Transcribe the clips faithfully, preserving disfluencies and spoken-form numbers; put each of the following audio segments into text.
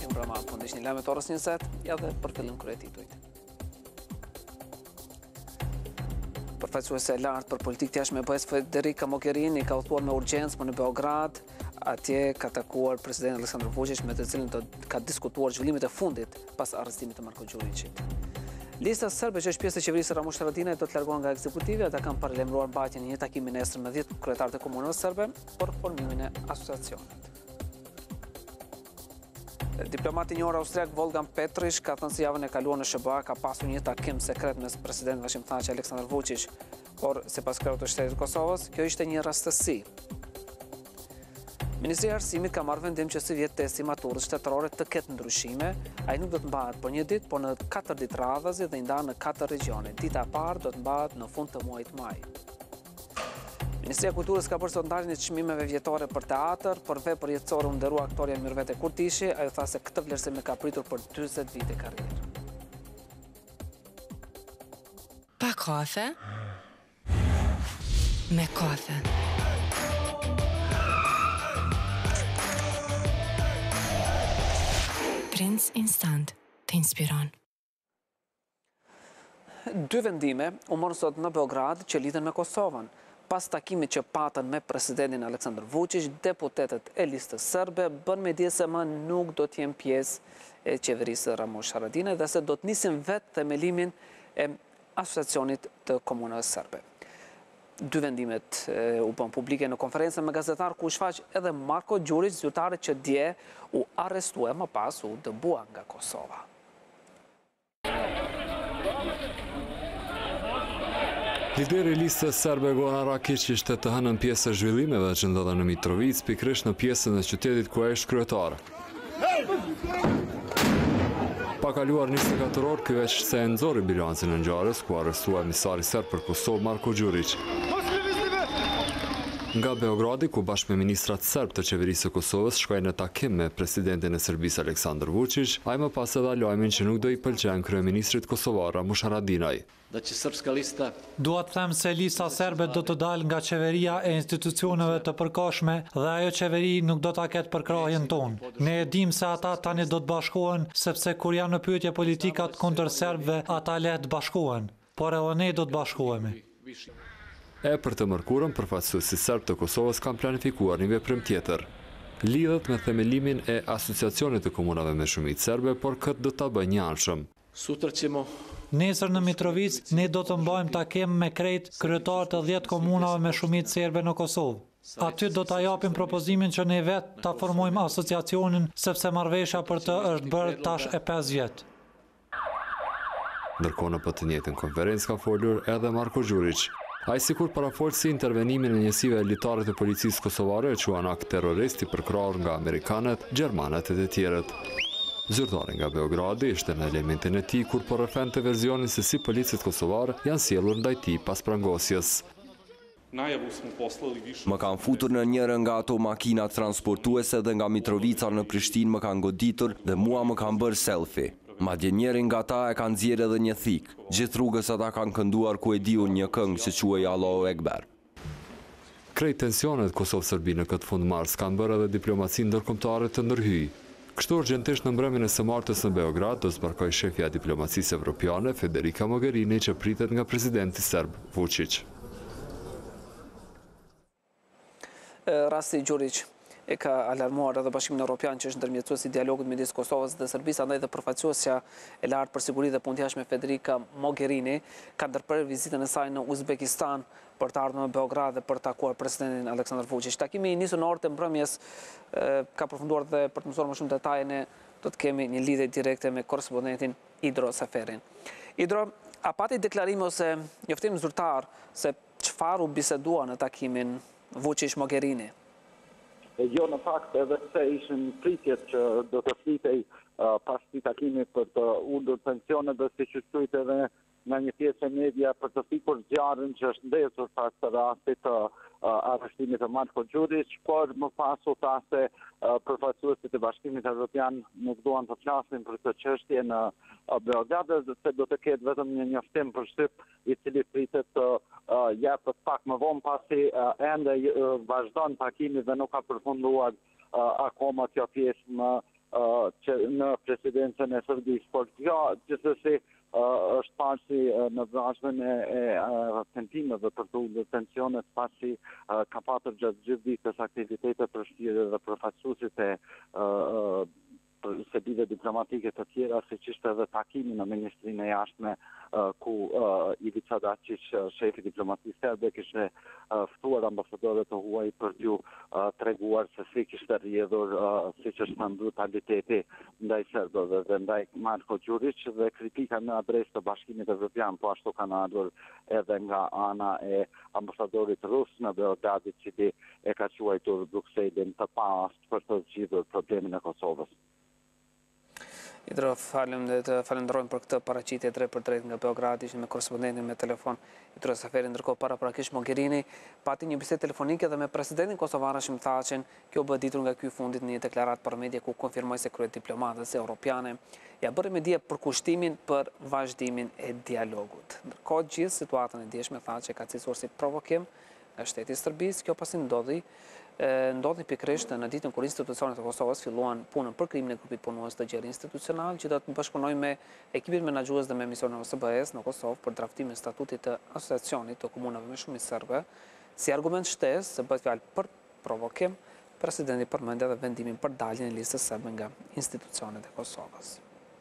në programin fund. Ishin lajmet orës njëzet, ja dhe për fillim kryetitujt. Përfaqësuese e lartë për politikë të jashtme e B E S Federica Mogherini ka udhëtuar me urgjencë në Beograd. Atje ka takuar presidenti Aleksandar Vučić, me të cilin do ka diskutuar zhvillimet e fundit pas arrestimit të Marko Đurićit. Lista serbe që është pjesë e qeverisë Ramush Haradinaj do të largohen nga ekzekutive. Ata kanë paralajmëruar mbajtjen e një takimi nesër me dhjetë kryetarët e komunave serbe për formimin e asociacionit. Diplomati i njohur austriak Wolfgang Petrisich ka thënë se javën e kaluar në S B A ka pasur një takim sekret mes presidentit Hashim Thaçi dhe Aleksandar Vučić, por sipas kryeut të shtetit të Kosovës, kjo ishte një rastësi. Ministria e Arsimit ka marrë vendim që si vjet testi maturës shtetërore të ketë ndryshime. Ai nuk do të mbahet për një ditë, por në katër ditë radhazi dhe i ndarë në katër regione. Dita e parë do të mbahet në fund të muajit maj. Ministria e Kulturës ka bërë sondazhin e çmimeve vjetore për teatr, për vepër jetësore u nderua aktoria Mirvete Kurtishi. Ajo tha se këtë vlerësim e ka pritur për dyzet vite karrierë. Pa kafe, me kafe. Prince Instant të inspiron. Dy vendime u morën sot në Beograd që lidhen me Kosovën. Pas takimit që patën me presidentin Aleksandar Vučić, deputetët e listës serbe bën me dije se më nuk do të jenë pjesë e qeverisë Ramush Haradinaj dhe se do të nisin vetë themelimin e asociacionit të komunave serbe. Dy vendimet e, u bën publike në konferencën me gazetar ku u shfaq edhe Marko Đurić, zyrtari që dje u arrestua më pas u dëbua nga Kosova. Lideri i listës serbe Goran Rakić ishte të hënën pjesë e zhvillimeve që ndodhen në Mitrovic, pikërisht në pjesën e qytetit ku ai është kryetar. Pa kaluar njëzet e katër orë, ky veç se e nxori bilancin e ngjarjes ku arrestua emisari serb për Kosovë Marko Đurić. Nga Beogradi, ku bashkë me ministrat serb të qeverisë së Kosovës shkoi në takim me presidentin e Serbisë Aleksandar Vučić, ai më pas e dha lajmin që nuk do i pëlqen kryeministrit kosovar Ramush Haradinaj. Dua të them se lista serbe do të dalë nga qeveria e institucioneve të përkohshme dhe ajo qeveri nuk do ta ketë përkrahjen tonë. Ne e dim se ata tani do të bashkohen sepse kur janë në pyetje politikat kundër serbëve, ata le të bashkohen, por edhe ne do të bashkohemi. E për të mërkurën, përfaqësuesi serb të Kosovës kanë planifikuar një veprim tjetër. Lidhet me themelimin e asociacionit të komunave me shumicë serbe, por këtë do ta bëjë një anshëm. Nesër në Mitrovic, ne do të mbajmë takim me krejt kryetarë të dhjetë komunave me shumicë serbe në Kosovë. Aty do ta japim propozimin që ne vetë ta formojmë asociacionin, sepse marrëveshja për të është bërë tash e pesë vjet. Ndërkohë në të njëjtën konferencë ka folur edhe Marko Đurić. Ai sikur parafolsi si intervenimin e njësive elitare të policisë kosovare e quan akt terroristi përkrahur nga amerikanët, gjermanët e të tjerët. Zyrtari nga Beogradi ishte në elementin e tij kur po rrëfente verzionin se si policët kosovar janë sjellur ndaj tij pas prangosjes. Më kanë futur në njërën nga ato makina transportuese dhe nga Mitrovica në Prishtinë më kanë goditur dhe mua më kanë bërë selfie. Madje njërin nga ta e kanë nxjerrë edhe një thik. Gjithë rrugës ata kanë kënduar ku e diun një këngë që quhej Allahu Ekber. Krejt tensionet Kosovë-Serbi në këtë fund mars kanë bërë edhe diplomacinë ndërkombëtare të ndërhyj. Kështu urgjentisht në mbrëmjen e së martës në Beograd do zbarkojë shefja e diplomacisë evropiane Federica Mogherini që pritet nga presidenti serb Vučić. Rasti Đurić e ka alarmuar edhe Bashkimin Evropian që është ndërmjetësuesi i dialogut midis Kosovës dhe Serbisë, andaj dhe përfaqësuesja e lartë për siguri dhe punë të jashtme Federica Mogherini ka ndërprerë vizitën e saj në Uzbekistan për të ardhur në Beograd dhe për të takuar presidentin Aleksandar Vučić. Takimi i nisur në orët e mbrëmjes ka përfunduar dhe për të mësuar më shumë detaje ne do të kemi një lidhje direkte me korrespondentin Idro Seferin. Idro, a pati deklarime ose njoftim zyrtar se çfarë u bisedua në takimin Vučić-Mogherini? Jo, në fakt edhe se ishin pritjet që do të flitej uh, pas këtij takimi për të ulur pensionet dhe si që thujt edhe nga një pjesë e media për të fikur zjarrin që është ndezur pas të rastit të uh, arrestimit të Marko Đurić, por më pas u tha se uh, përfaqësuesit e Bashkimit Evropian nuk duan të flasin për këtë çështje në uh, Beograd, se do të ketë vetëm një njoftim për shtyp i cili pritet të uh, jepet pak më vonë pasi uh, ende uh, vazhdon takimi dhe nuk ka përfunduar uh, akoma kjo pjesë më që në presidencën e Serbisë, por kjo gjithsesi është pasi në vazhdimin e tentimeve për të ulur tensionet pasi ka patur gjatë gjithë ditës aktivitete përfshirë dhe përfaqësuesit e sedive diplomatike të tjera, siç ishte edhe takimi në Ministrinë e Jashtme ku Ivica Dačić, shefi diplomacisë serbe, kishte ftuar ambasadorët të huaj për t'ju treguar se si kishte rrjedhur, siç është në brutaliteti ndaj serbëve dhe ndaj Marko Đurić, dhe kritika në adresë të Bashkimit Evropian, po ashtu kanë ardhur edhe nga ana e ambasadorit rus në Beograd, i cili e ka quajtur Brukselin të pastër për të zgjidhur problemin e Kosovës. Idro, falenderojmë për këtë paraqitje drejt për drejt nga Beogradi, ishim me korespondentin me telefon Idro Saferi. Ndërkohë para prakish Mogherini pati një bisedë telefonike dhe me presidentin kosovar Hashim Thaqin. Kjo bëhet ditur nga ky fundit në një deklaratë për media ku konfirmoi se kryet diplomatës europiane ja bëri me dije përkushtimin për vazhdimin e dialogut. Ndërkohë gjithë situatën e djeshme Thaqi ka cilësuar si provokim nga shteti i Serbisë. Kjo pasi ndodhi ndodhi pikërisht në ditën kur institucionet e Kosovës filluan punën për krijimin e grupit punues të gjerë institucional, që do të bashkëpunojë me ekipin menaxhues dhe me misionin e O S B E-s në Kosovë për draftimin e statutit të asociacionit të komunave me shumicë serbe. Si argument shtesë se bëhet fjalë për provokim, presidenti përmendi edhe vendimin për daljen e listës serbe nga institucionet e Kosovës.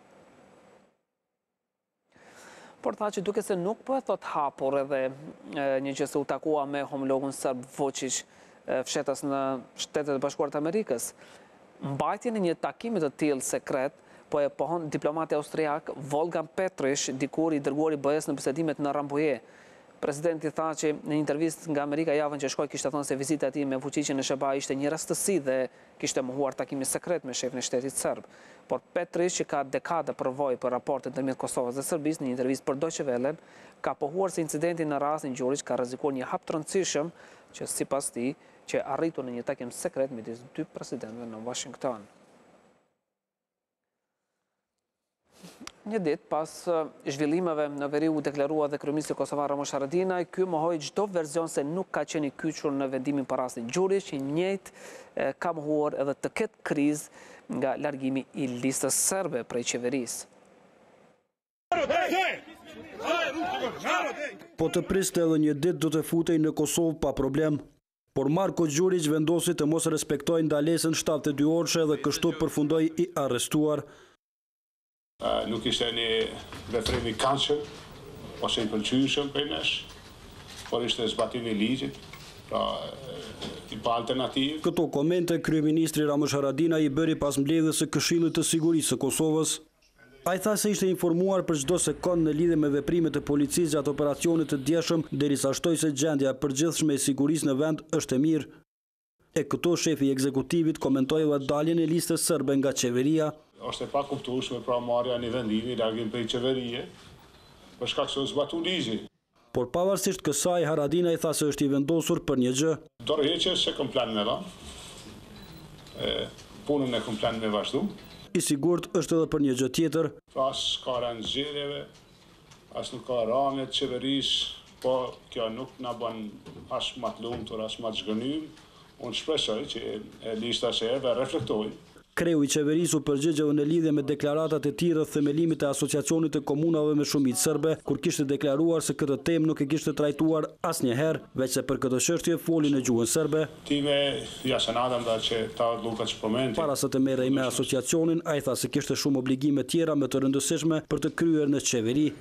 Por Thaçi duke se nuk po e thot hapur edhe një gjë se u takua me homologun serb Vučić fshetas në Shtetet e Bashkuara të Amerikës. Mbajtjen e një takimi të tillë sekret po e pohon diplomati austriak Wolfgang Petrisich, dikur i dërguar i B E-s në bisedimet në Rambuje. Presidenti tha që në një intervistë nga Amerika javën që shkoi kishte thënë se vizita e tij me Vučićin në S B A ishte një rastësi dhe kishte mohuar takimin sekret me shefin e shtetit serb. Por Petrisich, që ka dekada përvojë për raportet ndërmjet Kosovës dhe Serbisë, në një intervistë për Deutsche Welle, ka pohuar se incidenti në rastin Gjurić ka rrezikuar një hap të rëndësishëm që sipas tij që arritur në një takim sekret midis dy presidentëve në Washington. Një ditë pas zhvillimeve në veri u deklarua dhe kryeministri kosovar Ramush Haradinaj, ky mohoi çdo version se nuk ka qenë i kyçur në vendimin për rastin Gjurić, i njëjtë ka mohuar edhe të ketë krizë nga largimi i listës serbe prej qeverisë. Po të priste edhe një ditë do të futej në Kosovë pa problem. Por Marko Đurić vendosi të mos respektojë ndalesën shtatëdhjetë e dy orëshe dhe kështu përfundoi i arrestuar. Nuk ishte një veprim i këndshëm ose i pëlqyeshëm për nesh, por ishte zbatimi i ligjit, pra i pa alternativë. Këto komente kryeministri Ramush Haradinaj i bëri pas mbledhjes së Këshillit të Sigurisë së Kosovës. Ai tha se ishte informuar për çdo sekond në lidhje me veprimet e policisë gjatë operacionit të djeshëm, derisa shtoi se gjendja e përgjithshme e sigurisë në vend është e mirë. E këto shefi i ekzekutivit komentoi edhe daljen e listës serbe nga qeveria. Është e pakuptueshme pra marrja e një vendimi largim prej qeverie, për shkak se u zbatu ligji. Por pavarësisht kësaj, Haradinaj tha se është i vendosur për një gjë. Dorëheqjes se kam plan me dhënë. Punën e kam plan me vazhdu. I sigurt është edhe për një gjë tjetër. As ka rënë zgjedhjeve, as nuk ka rënë të qeverisë, po kjo nuk na bën as më të lumtur, as më të zgënjur. Unë shpresoj që lista serbe reflektojë. Kreu i qeverisë u përgjigjeu në lidhje me deklaratat e tij rreth themelimit të asociacionit të komunave me shumicë serbe, kur kishte deklaruar se këtë temë nuk e kishte trajtuar asnjëherë, veç se për këtë çështje foli në gjuhën serbe. Time ja se nadam da që ta Lukac pomenti. Para se të merrej me asociacionin, ai tha se kishte shumë obligime tjera më të rëndësishme për të kryer në qeveri.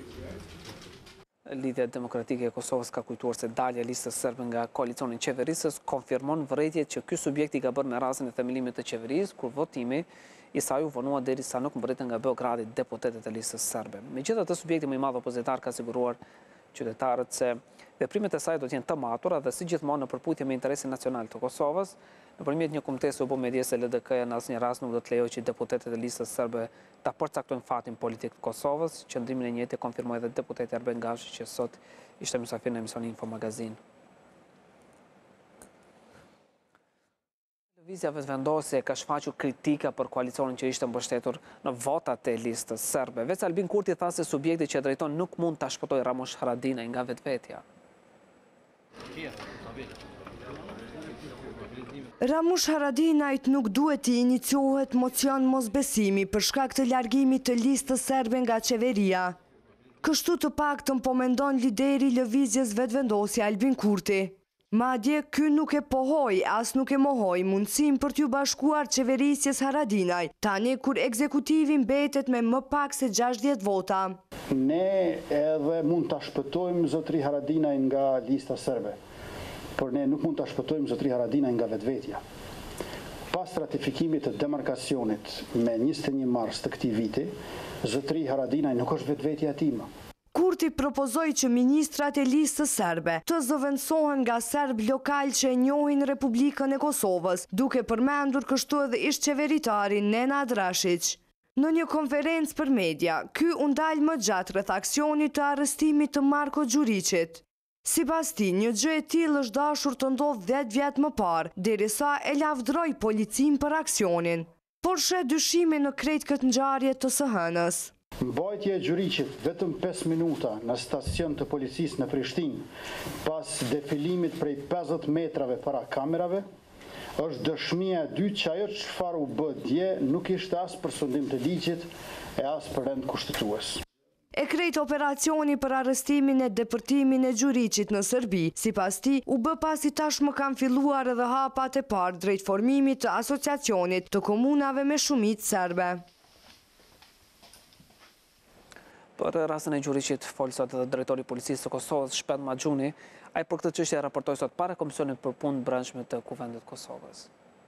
Lidhja Demokratike e Kosovës ka kujtuar se dalja e listës serbe nga koalicioni i qeverisës konfirmon vërejtjet që ky subjekt i ka bërë në rastin e themelimit të qeverisë, kur votimi i saj u vonua derisa nuk mbërritën nga Beogradi deputetet e listës serbe. Megjithatë, subjekti më i madh opozitar ka siguruar qytetarët se veprimet e saj do të jenë të matura dhe si gjithmonë në përputhje me interesin nacional të Kosovës. Nëpërmjet një komitesi u bë me dije se L D K-ja në asnjë rast nuk do të lejojë që deputetet e listës serbe ta përcaktojnë fatin politik të Kosovës. Qëndrimin e njëjtë e konfirmoi edhe deputeti Arben Gashi, që sot ishte mysafir në emisionin Info Magazin. Televizja vetëvendosje ka shfaqur kritika për koalicionin që ishte mbështetur në votat e listës serbe. Veç Albin Kurti tha se subjekti që drejton nuk mund ta shpëtojë Ramush Haradinaj nga vetvetja. Ramush Haradinajt nuk duhet t'i iniciohet mocion mosbesimi për shkak të largimit të listës serbe nga qeveria. Kështu të paktën po mendon lideri i lëvizjes vetëvendosja Albin Kurti. Madje ky nuk e pohoi as nuk e mohoi mundësinë për t'ju bashkuar qeverisjes Haradinaj, tani kur ekzekutivi mbetet me më pak se gjashtëdhjetë vota. Ne edhe mund ta shpëtojmë zotëri Haradinaj nga lista serbe, por ne nuk mund ta shpëtojmë zotëri Haradinaj nga vetvetja. Pas ratifikimit të demarkacionit me njëzet e një mars të këtij viti, zotëri Haradinaj nuk është vetvetja e tij. Kurti propozoi që ministrat e listës serbe të zëvendësohen nga serb lokal që e njohin Republikën e Kosovës, duke përmendur kështu edhe ish qeveritarin Nenad Rashić. Në një konferencë për media, ky u ndal më gjatë rreth aksionit të arrestimit të Marko Gjuriqit. Sipas tij, një gjë e tillë është dashur të ndodhë dhjetë vjet më parë, derisa e lavdroi policin për aksionin, por shet dyshime në krejt këtë ngjarje të së hënës. Mbajtja e Gjuriqit vetëm pesë minuta në stacion të policisë në Prishtinë, pas defilimit prej pesëdhjetë metrave para kamerave, është dëshmia e dytë që ajo çfarë u bë dje nuk ishte as për sundim të ligjit e as për rend kushtetues. E krejt operacioni për arrestimin e depërtimin e Gjuriqit në Serbi, sipas tij, u bë pasi tashmë kanë filluar edhe hapat e parë drejt formimit të asociacionit të komunave me shumicë serbe. Për rastin e Gjuriqit fol sot edhe drejtori i policisë së Kosovës, Shpend Maxhuni, ai për këtë çështje raportoi sot para Komisionit për Punë Brendshme të Kuvendit të Kosovës.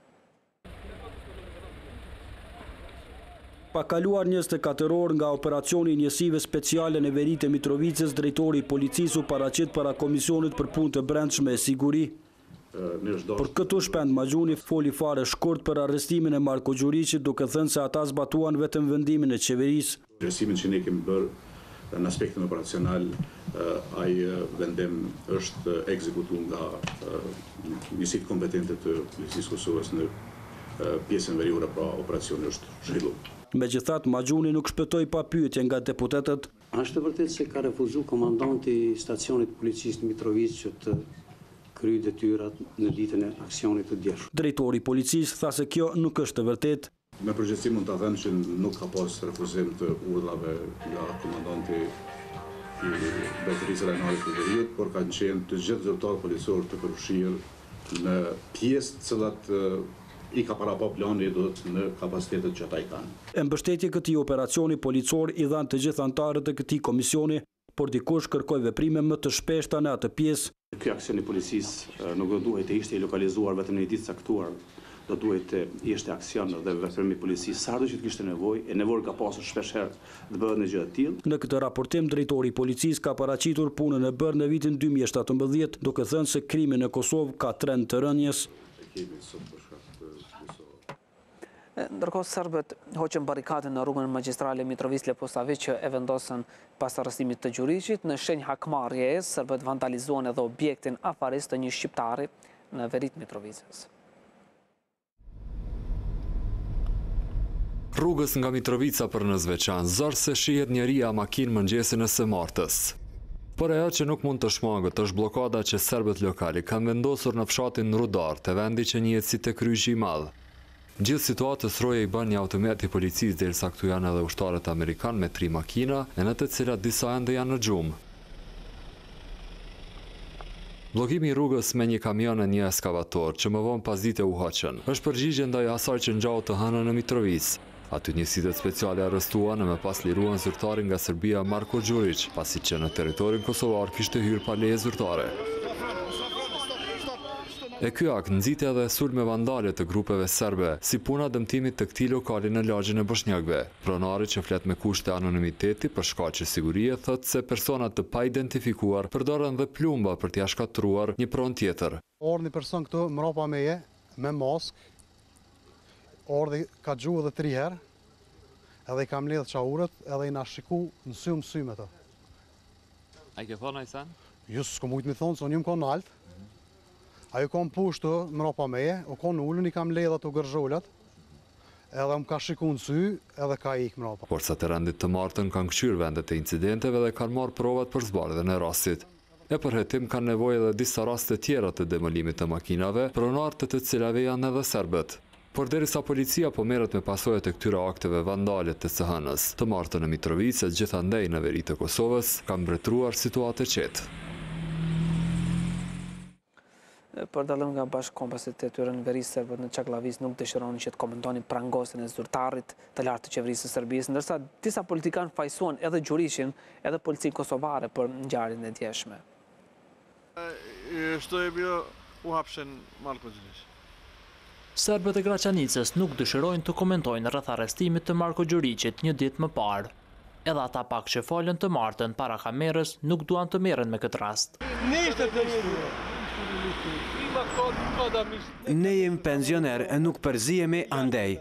Pa kaluar njëzet e katër orë nga operacioni i njësive speciale në veri të Mitrovicës, drejtori i policisë u paraqit para Komisionit për Punë të Brendshme e Siguri. Për këtu Shpend Maxhuni foli fare shkurt për arrestimin e Marko Gjuriqit, duke thënë se ata zbatuan vetëm vendimin e qeverisë. Arrestimin që ne kemi bërë në aspektin operacional, ai vendim është ekzekutuar nga njësitë kompetente të policisë Kosovës në pjesën veriore, pra operacioni është zhvilluar. Megjithatë, Maxhuni nuk shpëtoi pa pyetje nga deputetët. Është vërtet se ka refuzuar komandanti i stacionit policisë Mitrovic që të kryej detyrat në ditën e aksionit të djeshëm. Drejtori i policisë tha se kjo nuk është e vërtetë. Me përgjithësi mund ta them që nuk ka pas refuzim të urdhrave nga komandanti i Mbretërisë Rajnore të Veriut, por kanë qenë të gjithë zyrtarët policorë të përfshirë në pjesë të cilat i ka para pa plani do të në kapacitetet që ata i kanë. E mbështetje këtij operacioni policor i dhanë të gjithë anëtarët e këtij komisioni, por dikush kërkoi veprime më të shpeshta në atë pjesë. Ky aksion i policisë nuk do duhet të ishte i lokalizuar vetëm në një ditë caktuar, do duhet të ishte aksion dhe veprim i policisë sa do që të kishte nevojë, e nevojë ka pasur shpesh herë të bëhet në gjë të tillë. Në këtë raportim drejtori i policisë ka paraqitur punën e bërë në vitin dy mijë e shtatëmbëdhjetë, duke thënë se krimi në Kosovë ka trend të rënjes. Ndërkohë serbët hoqën barikadën në rrugën magjistrale Mitrovic Leposavić që e vendosën pas arrestimit të Gjuriqit. Në shenjë hakmarrjeje, serbët vandalizuan edhe objektin afarist të një shqiptari në verit Mitrovicës. Rrugës nga Mitrovica për në Zveçan, zorë se shihet njëria makinë mëngjesin e së martës. Por ajo që nuk mund të shmangët është blokada që serbët lokali kanë vendosur në fshatin Rudar, të vendi që njihet si te kryqi i madh. Gjithë situatës roje i bën një automet i policisë derisa këtu janë edhe ushtarët amerikan me tri makina, e në të cilat disa ende janë në gjumë. Bllokimi i rrugës me një kamion e një eskavator, që më vonë pas dite u hoqën, është përgjigje ndaj asaj që ngjau të hënën në Mitrovic. Aty njësitë speciale arrestuan e më pas liruan zyrtarin nga Serbia Marko Gjuriq, pasi që në territorin kosovar kishte hyrë pa leje zyrtare. E ky akt nxiti edhe sulme vandale të grupeve serbe, si puna dëmtimit të këtij lokali në lagjin e Boshnjakëve. Pronari që flet me kushte anonimiteti për shkaqe sigurie thotë se personat të pa identifikuar përdoren dhe plumba për t'ia shkatruar një pronë tjetër. Erdhi një person këtu mbrapa meje me mask, erdhi ka gjuhë edhe tri herë, edhe i kam mbledh çaurët, edhe i na shiku në sy më sy me to. Ai ke thonë ai sen? Jo, s'kam mujt mi thonë, se unë jam kon alt. Ajo kom pushtu mrapa meje, o kon ullën, i kam ledha të gërzhollat, edhe më ka shiku në sy, edhe ka ik mrapa. Forcat e rendit të martën kanë kqyrë vendet e incidenteve dhe kanë marrë provat për zbardhjen e rastit. E për hetim kanë nevojë edhe disa raste tjera të demëlimit të makinave, pronartë të cilave janë edhe serbët. Por derisa policia po merret me pasojat e këtyre akteve vandale të C H N-s, të martën në Mitrovice, gjithandej në veri të Kosovës, kanë mbretëruar situatë e qetë. Për dalëm nga bashkëkombësit e tyre në veri serbët në Çaklavis nuk dëshironin që të komentonin prangosjen e zyrtarit të lartë të qeverisë së Serbisë, ndërsa disa politikanë fajsuan edhe Gjuriqin, edhe policinë kosovare për ngjarjen e djeshme. Što je bio uhapšen Marko Đurić? Serbët e Graçanicës nuk dëshirojnë të komentojnë rreth arrestimit të Marko Gjuriqit një ditë më parë. Edhe ata pak që folën të martën para kamerës nuk duan të merren me këtë rast. Ne jemi pensioner e nuk përzihemi andej.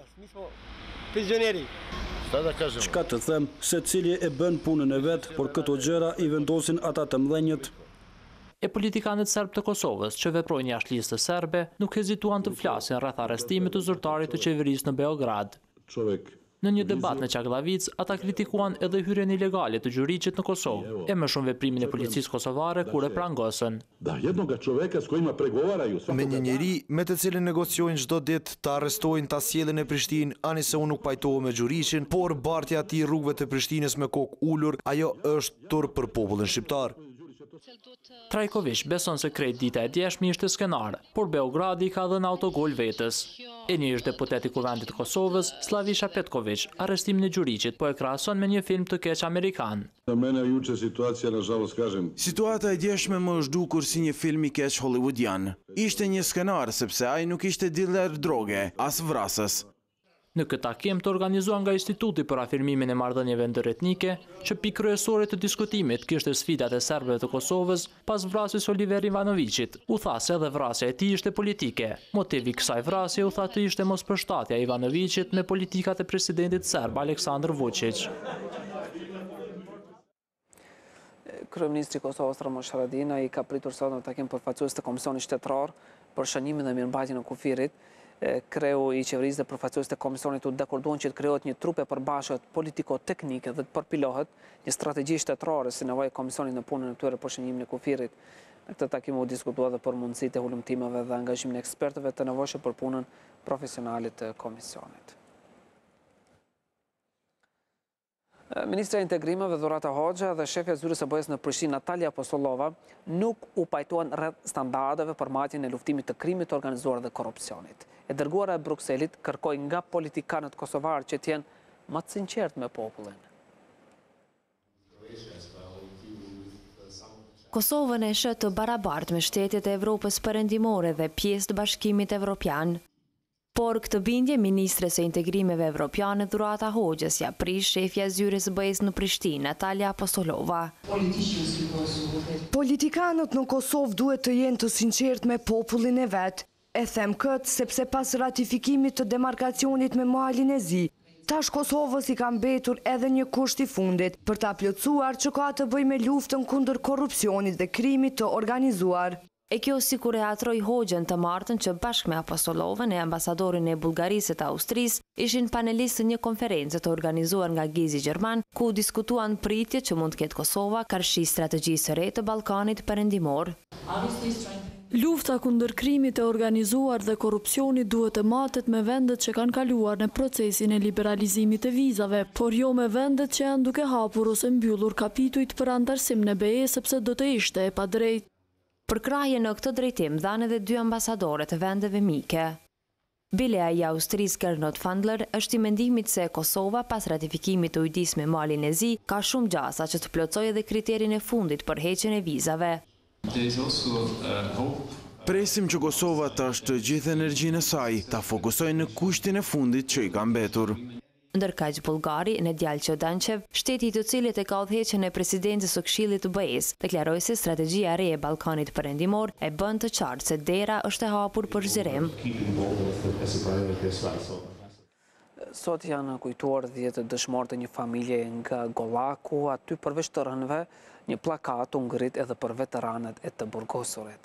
Çka të them, se cili e bën punën e vet, por këto gjëra i vendosin ata të mëdhenjët. E politikanët serb të Kosovës që veprojnë jashtë listës serbe nuk hezituan të flasin rreth arrestimit të zyrtarit të qeverisë në Beograd. Në një debat në Çaklavic, ata kritikuan edhe hyrjen ilegale të Gjuriqit në Kosovë, e më shumë veprimin e policisë kosovare kur e prangosën. Me një njeri me të cilin negociojnë çdo ditë të arrestojnë ta sjellin e Prishtinë, ani se unë nuk pajtohem me Gjuriqin, por bartja e atij rrugëve të Prishtinës me kokë ulur, ajo është turp për popullin shqiptar. Trajković beson se krejt dita e djeshme ishte skenar, por Beogradi ka dhënë autogol vetës. E një është deputeti i Kuvendit të Kosovës, Slavisha Petković, arrestimin e Gjuriqit po e krahason me një film të keq amerikan. Situata e djeshme më është dukur si një film i keq hollywoodian. Ishte një skenar sepse ai nuk ishte dealer droge, as vrasës. Në këtë takim të organizuar nga Instituti për afirmimin e marrëdhënieve ndëretnike, që pikë kryesore të diskutimit kishte sfidat e serbëve të Kosovës pas vrasjes Oliver Ivanovićit, u tha se edhe vrasja e tij ishte politike. Motivi i kësaj vrasje u tha të ishte mospërshtatja e Ivanovićit me politikat e presidentit serb Aleksandar Vučić. Kryeministri i Kosovës Ramush Haradinaj ka pritur sot në takim përfaqësues të Komisionit Shtetror për shënimin dhe mirëmbajtjen e kufirit. Kreu i qeverisë dhe përfaqësues të komisionit u dakorduan që të krijohet një trupe përbashkët politiko-teknike dhe të përpilohet një strategji shtetërore si nevojë e komisionit në punën e tyre për shënimin e kufirit. Në këtë takim u diskutua edhe për mundësitë e hulumtimeve dhe angazhimin e ekspertëve të nevojshëm për punën profesionale të komisionit. Ministra e Integrimeve Dhurata Hoxha dhe shefja e zyrës së B E S në Prishtinë Natalia Apostolova nuk u pajtuan rreth standardeve për matjen e luftimit të krimit të organizuar dhe korrupsionit. E dërguara e Brukselit kërkoi nga politikanët kosovarë që të jenë më të sinqertë me popullin. Kosovën e sheh të barabartë me shtetet e Evropës perëndimore dhe pjesë të Bashkimit Evropian. Por këtë bindje, ministres e integrimeve evropiane Dhurata Hoxhës ja prish shefja e zyrës së B E S në Prishtinë, Natalia Apostolova. Politikanët në Kosovë duhet të jenë të sinqertë me popullin e vet. E them këtë sepse pas ratifikimit të demarkacionit me malin e Zi, tash Kosovës i ka mbetur edhe një kusht i fundit për ta plotësuar që ka të bëjë me luftën kundër korrupsionit dhe krimit të organizuar. E kjo si kur e atroj Hoxhën të martën që bashkë me Apostolovën e ambasadorin e Bullgarisë të Austrisë ishin panelistë një konferencë të organizuar nga Gizi Gjerman, ku diskutuan pritje që mund të ketë Kosova karshi strategjisë së re të Ballkanit perëndimor. Lufta kundër krimit të organizuar dhe korrupsionit duhet të matet me vendet që kanë kaluar në procesin e liberalizimit të vizave, por jo me vendet që janë duke hapur ose mbyllur kapitujt për antarësim në B E sepse do të ishte e padrejtë. Për krahje në këtë drejtim dhanë edhe dy ambasadore të vendeve mike. Bilea i Austrisë Gernot Fandler është i mendimit se Kosova pas ratifikimit të ujdis me malin e Zi ka shumë gjasa që të plotësojë edhe kriterin e fundit për heqjen e vizave. Presim që Kosova tash të gjithë energjinë e saj ta fokusojë në kushtin e fundit që i ka mbetur. Ndërkaq Bullgari, Nedjal Çodançev, shteti i të cilit e ka udhëheqjen e presidencës së Këshillit të B E S, deklaroi se strategjia e re e Ballkanit perëndimor e bën të qartë se dera është e hapur për zgjerim. Sot janë kujtuar dhjetë dëshmorë të një familje nga Gollaku, aty përveç të rënëve, një plakat u ngrit edhe për veteranët e të burgosurit.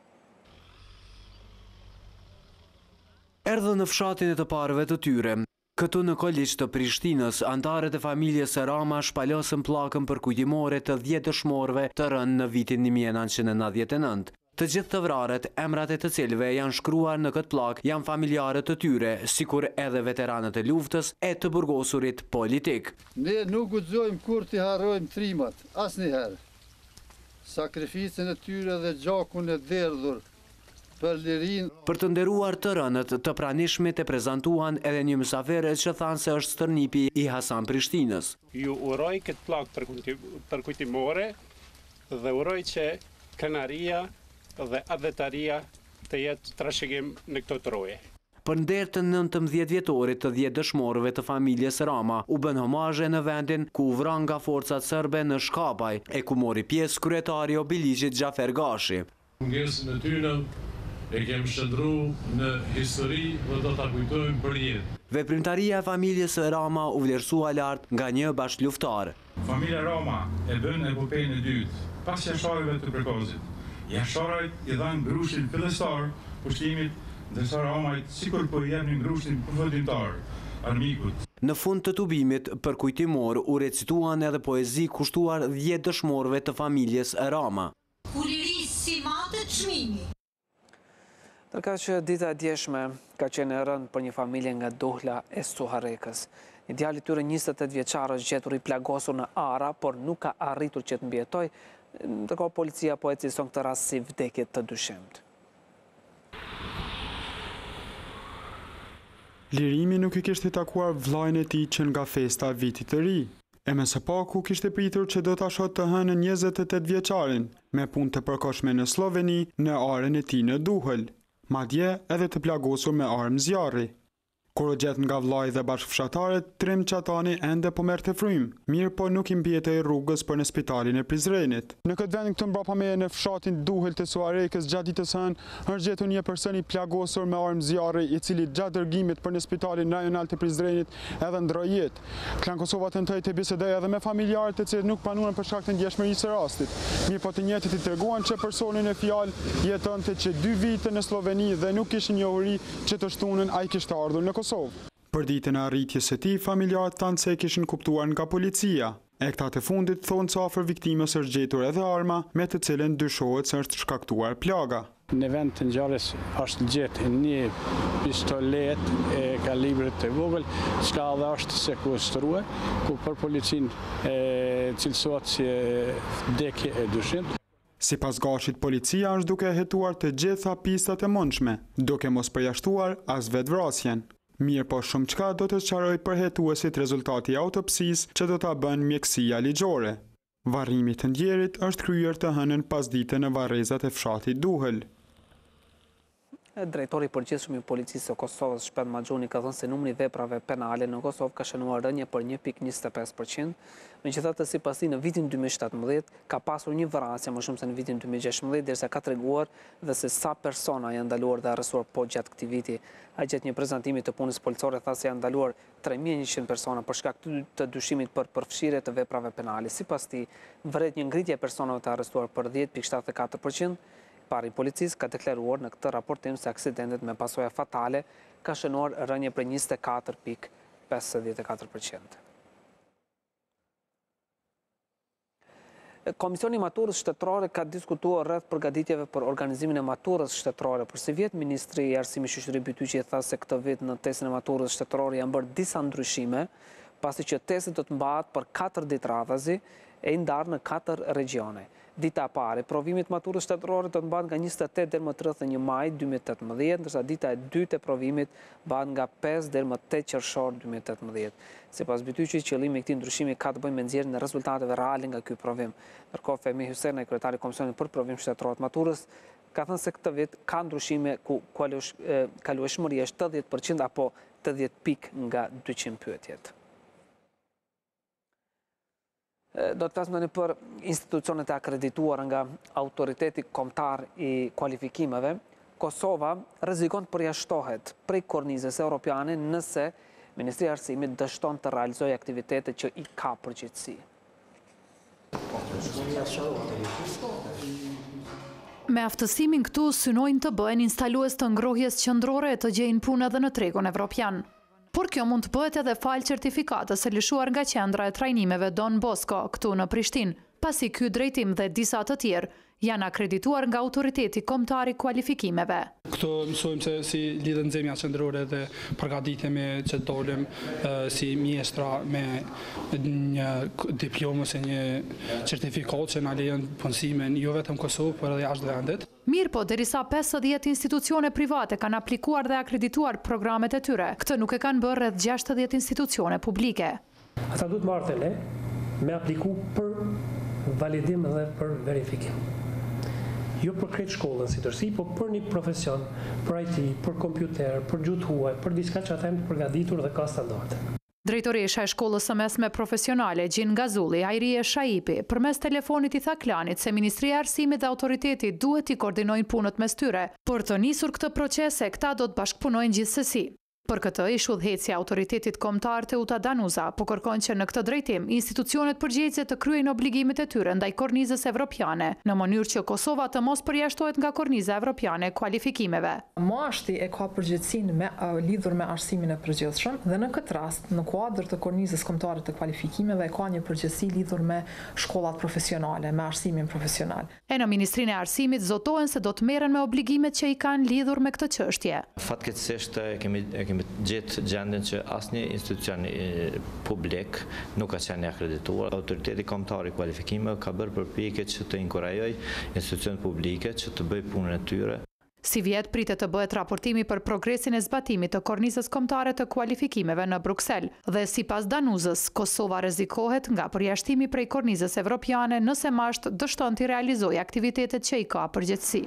Erdhën në fshatin e të parëve të tyre. Këtu në Koliç të Prishtinës, antarët e familjes Rama shpalosën pllakën për kujtimore të dhjetë dëshmorëve të rënë në vitin një mijë e nëntëqind e nëntëdhjetë e nëntë. Të gjithë të vrarët, emrat e të cilëve janë shkruar në këtë pllakë, janë familjarët të tyre, sikur edhe veteranët e luftës e të burgosurit politik. Ne nuk guxojmë kur t'i harrojmë trimat, asnjëherë. Sakrificën e tyre dhe gjakun e derdhur për lirin. Për të nderuar të rënët të pranishmit e prezentuan edhe një mysafir që thanë se është stërnipi i Hasan Prishtinës. Ju uroj këtë pllakë për kujtimore dhe uroj që krenaria dhe adhetaria të jetë trashëgim në këto troje. Për nder të nëntëmbëdhjetë vjetorit të dhjetë dëshmorëve të familjes Rama, u bën homazhe në vendin ku u vran nga forcat serbe në Shkapaj e ku mori pjesë kryetari i Obiligjit Xhafer Gashi. Mungesën e tyre e kem shëndru në histori dhe do ta kujtojmë për jetë. Veprimtaria e familjes Rama u vlerësua lart nga një bashkëlufttar. Familja Rama e bën epopejën e dytë, pas jashtëve të Prekozit. Jashtarajt i dhanë grushin fillestar pushtimit, ndërsa Ramajt sikur po i jepnin grushin përfundimtar armikut. Në fund të tubimit për kujtimor u recituan edhe poezi kushtuar dhjetë dëshmorëve të familjes Rama. Kuliri si matët çmimi. Ndërka që dita e djeshme ka qenë e rënd për një familje nga Dohla e Suharekës. Një djalë i tyre njëzet e tetë vjeçar është gjetur i plagosur në Ara, por nuk ka arritur që të mbijetoj, ndërkohë policia po e cilëson këtë rast si vdekje të dyshimt. Lirimi nuk i kishte takuar vllajën e tij që nga festa e vitit të ri. E me së paku kishte pritur që do ta shohë të hënën njëzet e tetë vjeçarin, me punë të përkohshme në Sloveni, në arën e tij në Duhël, madje edhe të plagosur me armë zjarri. Kur u gjet nga vllai dhe bashkëfshatarët, Trim Çatani ende po merrte frym, mirë po nuk i mbijetoi rrugës për në spitalin e Prizrenit. Në këtë vend këtu mbrapa meje në fshatin Duhël të Suarekës gjatë ditës së hënë, është gjetur një person i plagosur me armë zjarri, i cili gjatë dërgimit për në spitalin rajonal të Prizrenit edhe ndroi jetë. Klan Kosova tentoi të bisedojë edhe me familjarët të cilët nuk pranuan për shkak të ndjeshmërisë së rastit. Mirë po të njëjtët i treguan që personin e fjalë jetonte që dy vite në Sloveni dhe nuk kishin njohuri që të shtunën ai kishte ardhur në Kosovë. Për ditën e arritjes së tij, familjarët thanë se e kishin kuptuar nga policia. Ektat e fundit thonë se afër viktimës është gjetur edhe arma me të cilën dyshohet se është shkaktuar plaga. Në vend të ngjarjes është gjetur një pistolet e kalibrit të vogël, çka edhe është sekuestruar, ku për policinë cilësohet si vdekje e dyshimt. Sipas Gashit, policia është duke hetuar të gjitha pistat e mundshme, duke mos përjashtuar as vetvrasjen. Mirë po shumë çka do të sqaroj për hetuesit rezultati i autopsisë që do ta bën mjekësia ligjore. Varrimi të ndjerit është kryer të hënën pasdite në varrezat e fshatit Duhël. Drejtori i përgjithshëm i policisë së Kosovës, Shpend Maxhuni, ka thënë se numri i veprave penale në Kosovë ka shënuar rënje për një pikë njëzet e pesë përqind. Megjithatë, sipas tij, në vitin dy mijë e shtatëmbëdhjetë ka pasur një vrasje më shumë se në vitin dy mijë e gjashtëmbëdhjetë, derisa ka treguar dhe se sa persona janë ndaluar dhe arrestuar po gjatë këtij viti. Ai gjatë një prezantimi të punës policore tha se janë ndaluar tre mijë e njëqind persona për shkak të dyshimit për përfshirje të veprave penale. Sipas tij, vret një ngritje e personave të arrestuar për dhjetë pikë shtatëdhjetë e katër përqind. Pari policisë ka deklaruar në këtë raportim se aksidentet me pasoja fatale ka shënuar rënje për njëzet e katër pikë pesëdhjetë e katër përqind. Komisioni i maturës shtetërore ka diskutuar rreth përgatitjeve për organizimin e maturës shtetërore. Për si vjet, Ministri i Arsimit Shoqëri Bytyqi tha se këtë vit në testin e maturës shtetërore janë bërë disa ndryshime, pasi që testi do të mbahet për katër ditë radhazi e i ndarë në katër regjione. Dita e parë e provimit maturës shtetërore do të mbahet nga njëzet e tetë deri më tridhjetë e një maj dy mijë e tetëmbëdhjetë, ndërsa dita e dytë e provimit mbahet nga pesë deri më tetë qershor dy mijë e tetëmbëdhjetë. Sipas Bytyqit, qëllimi i këtij ndryshimi ka të bëjë me nxjerrjen e rezultateve reale nga ky provim. Ndërkohë, Fehmi Hyseni, kryetari i Komisionit për provim shtetëror të maturës, ka thënë se këtë vit ka ndryshime ku kalueshmëria është tetëdhjetë përqind apo tetëdhjetë pikë nga dyqind pyetjet. Do të flasim tani për institucionet e akredituara nga Autoriteti Kombëtar i Kualifikimeve. Kosova rrezikon të përjashtohet prej kornizës europiane nëse Ministria e Arsimit dështon të realizojë aktivitete që i ka përgjegjësi. Me aftësimin këtu synojnë të bëhen instalues të ngrohjes qendrore të gjejnë punë edhe në tregun evropian. Por kjo mund të bëhet edhe fal certifikatës së lëshuar nga qendra e trajnimeve Don Bosco këtu në Prishtinë, pasi ky drejtim dhe disa të tjerë janë akredituar nga Autoriteti Kombëtar i Kualifikimeve. Këto mësojmë se si lidhen zemja qendrore dhe përgatitemi që dolem si mjestra me një diplomë ose një certifikat që na lejon punësimin jo vetëm Kosovë, por edhe jashtë vendit. Mirë po, derisa pesëdhjetë institucione private kanë aplikuar dhe akredituar programet e tyre, këtë nuk e kanë bërë rreth gjashtëdhjetë institucione publike. Ata duhet marrë le me apliku për validim dhe për verifikim. Jo për krejt shkollën si tërsi, po për një profesion, për I T, për kompjuter, për gjuhë huaj, për diçka që ata janë të përgatitur dhe ka standarde. Drejtoresha e shkollës së mesme profesionale Gjin Gazulli, Ajrie Shaipi, përmes telefonit i tha Klanit se Ministria e Arsimit dhe Autoriteti duhet i koordinojnë punët mes tyre për të nisur këtë proces e këta do të bashkëpunojnë gjithsesi. Për këtë, ish udhëheqësia Autoritetit Kombëtar Teuta Danuza po kërkon që në këtë drejtim institucionet përgjegjëse të kryejnë obligimet e tyre ndaj kornizës evropiane, në mënyrë që Kosova të mos përjashtohet nga korniza evropiane e kualifikimeve. Mashti e ka përgjegjësinë me lidhur me arsimin e përgjithshëm dhe në këtë rast, në kuadër të kornizës kombëtare të kualifikimeve ka një përgjegjësi lidhur me shkollat profesionale, me arsimin profesional. E në Ministrinë e Arsimit zotohen se do të merren me obligimet që i kanë lidhur me këtë çështje. Fatkeqësisht kemi kemi gjithë gjendin që asnjë institucion publik nuk ka qenë akredituar. Autoriteti Kombëtar i Kualifikimeve ka bërë përpjekje që të inkurajojë institucionet publike që të bëjë punën e tyre. Si vjet pritet të bëhet raportimi për progresin e zbatimit të kornizës kombëtare të kualifikimeve në Bruksel dhe sipas Danuzës, Kosova rrezikohet nga përjashtimi prej kornizës evropiane nëse masht dështon të realizojë aktivitetet që i ka përgjegjësi.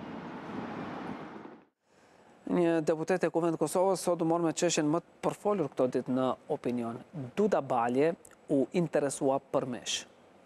Një deputet e Kuvendit të Kosovës sot u morë me çështjen më të përfolur këto ditë në opinion. Duda Balje u interesua për mesh.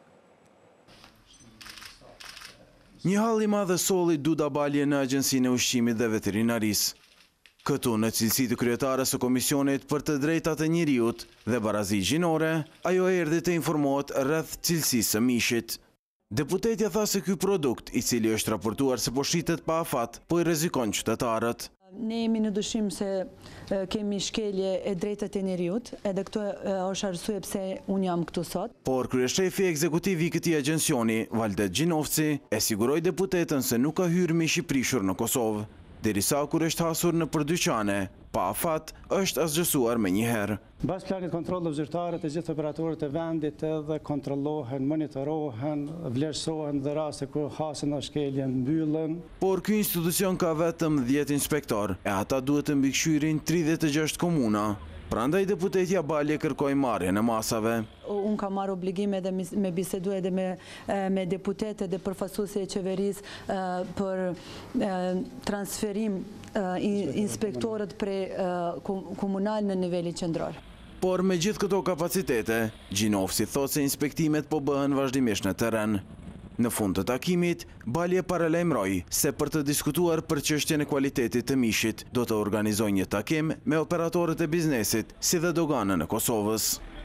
Një hall i madh solli Duda Balje në Agjencinë e Ushqimit dhe Veterinarisë. Këtu në cilësi të kryetares së Komisionit për të drejtat e njeriut dhe barazi gjinore, ajo erdhi të informohet rreth cilësisë së mishit. Deputetja tha se ky produkt, i cili është raportuar se po shitet pa afat, po i rrezikon qytetarët. Ne jemi në dyshim se kemi shkelje e drejtat e njeriut, edhe këto është arsye pse unë jam këtu sot. Por kryeshefi ekzekutiv i këtij agjencioni, Valdet Gjinovci, e siguroi deputetën se nuk ka hyrë mish i prishur në Kosovë, derisa kur është hasur në përdyqane, pa afat është asgjësuar me një herë. Bas planit kontrollave zyrtare të gjithë operatorët e vendit edhe kontrollohen, monitorohen, vlerësohen dhe raste ku hasën në shkelje mbyllen. Por ky institucion ka vetëm dhjetë inspektor, e ata duhet të mbikëqyrin tridhjetë e gjashtë komuna. Prandaj deputetja Balje kërkoi marrjen e masave. Unë kam marrë obligime edhe me bisedu edhe me, me deputete dhe përfaqësuese e qeverisë për transferim inspektorët prej komunal në nivelin qendror. Por me gjithë këto kapacitete, Gjinovci thot se inspektimet po bëhen vazhdimisht në terren. Në fund të takimit, Balje paralajmëroi se për të diskutuar për çështjen e kualitetit të mishit, do të organizojë një takim me operatorët e biznesit, si dhe doganën e Kosovës.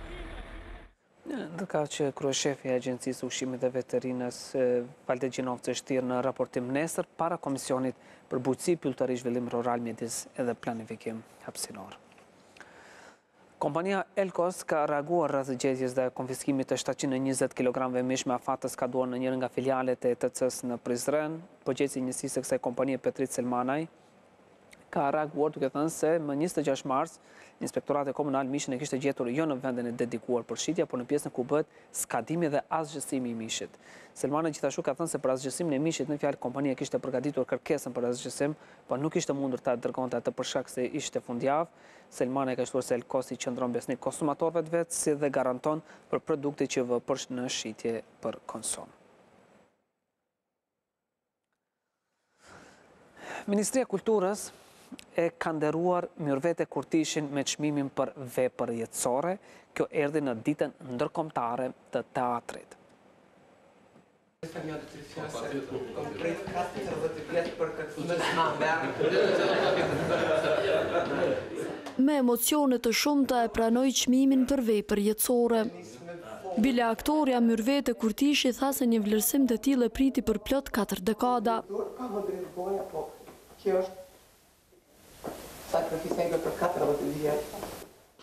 Ndërka që kryeshefi i Agjencisë Ushqimit dhe Veterinës, Valdet Gjinovci, është thirrë në raportim nesër para Komisionit për Bujqësi, Pyllëtari, Zhvillim Rural, Mjedis edhe Planifikim Hapësinor. Kompania Elkos ka reaguar rreth gjetjes dhe konfiskimit të shtatëqind e njëzet kilogramëve mish me afat të skaduar në njërin nga filialet e E T C-s në Prizren. Përgjegjësi i njësisë së kësaj kompanie, Petrit Selmanaj, ka reaguar duke thënë se më njëzet e gjashtë mars Inspektorati Komunal mishin e kishte gjetur jo në vendin e dedikuar për shitja, por në pjesën ku bëhet skadimi dhe asgjësimi i mishit. Selmana gjithashtu ka thënë se për asgjësimin e mishit në fjalë kompania kishte përgatitur kërkesën për asgjësim, por nuk ishte mundur ta dërgonte atë për shkak se ishte fundjavë. Selmana e ka shtuar se Elkosi qëndron besnik konsumatorëve të vet, si dhe garanton për produkte që vë përsh në shitje për konsum. Ministria e Kulturës e ka nderuar Myrvete Kurtishin me çmimin për vepër jetësore. Kjo erdhi në ditën ndërkombëtare të teatrit. Me emocione të shumta e pranoi çmimin për vepër jetësore. Bile aktoria Myrvete Kurtishi tha se një vlerësim të tillë e priti për plot katër dekada.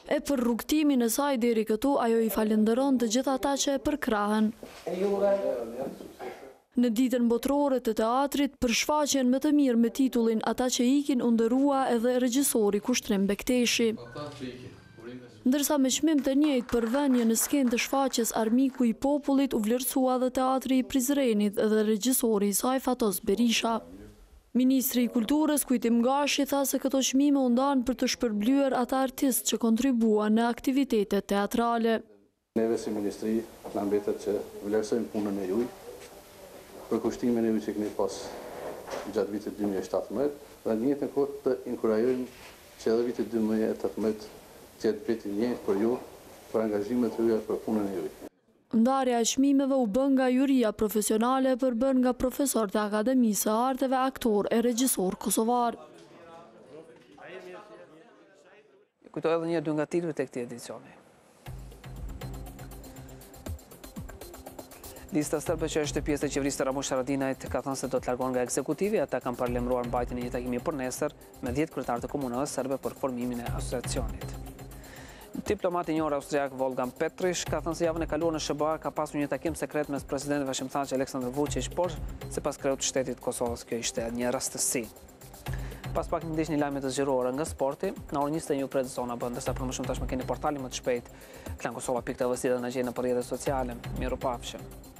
E për rrugtimin e saj deri këtu, ajo i falenderon të gjithë ata që e përkrahen. Në ditën botërore të teatrit, për shfaqjen më të mirë me titullin Ata që ikin, u ndërrua edhe regjisori Kushtrim Bekteshi. Ndërsa me çmim të njëjtë për vënje në skenë të shfaqjes Armiku i popullit, u vlerësua dhe teatri i Prizrenit dhe regjisori i saj Fatos Berisha. Ministri i Kulturës Kujtim Gashi tha se këto çmime u ndanë për të shpërblyer ata artistë që kontribuan në aktivitetet teatrale. Neve si ministri na mbetet që vlerësojmë punën e juaj, për kushtimin e juaj që keni pas gjatë vitit dy mijë e shtatëmbëdhjetë dhe në njëjtën kohë të inkurajojmë që edhe vitit dy mijë e tetëmbëdhjetë të jetë vit i njëjtë për ju, për angazhimet e juaja për punën e juaj. Ndarja e çmimeve u bën nga juria profesionale për bën nga profesor të Akademisë së Arteve, aktor e regjisor kosovar. Kujtoj edhe një dy nga titujt e këtij edicioni. Lista serbe që është pjesë e qeverisë të Ramush Haradinajt ka thënë se do të largohen nga ekzekutivi, ata kanë paralajmëruar mbajtjen e një takimi për nesër me dhjetë kryetarë të komunave serbe për formimin e asociacionit. Diplomati i njohur austriak Wolfgang Petrisich ka thënë se javën e kaluar në S B A ka pasur një takim sekret mes presidentëve shqiptar Aleksandar Vučić, por sipas kreut të shtetit Kosovës kjo ishte një rastësi. Pas pak një ndiqni lajme të zgjeruara nga sporti, në orën njëzet e një pret zona bën, ndërsa për më shumë tashmë keni portalin më të shpejt klan kosova pikë tv dhe na gjeni në rrjetet sociale. Mirupafshim.